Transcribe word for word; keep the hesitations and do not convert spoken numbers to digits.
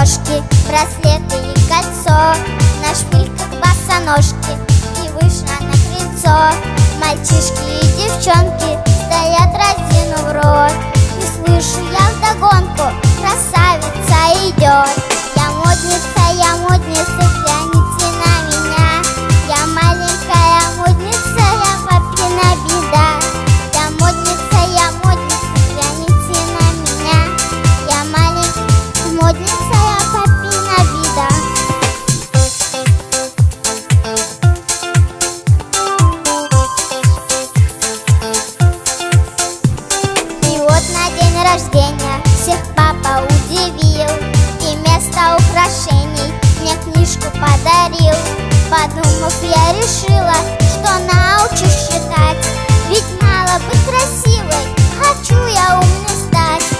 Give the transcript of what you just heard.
сережки, браслеты и кольцо, на шпильках босоножки, и вышла на крыльцо. Мальчишки и девчонки стоят, разинув рот, и слышу я вдогонку: красавица идет. Я модница, я модница, взгляните на меня. Я маленькая модница, я папина беда. Я модница, я модница, взгляните на меня. Я маленькая модница, я папина беда. И вот на день рождения всех папа удивил, и вместо украшений мне книжку подарил. Подумав, я решила, что научусь считать, ведь мало быть красивой, хочу я умной стать.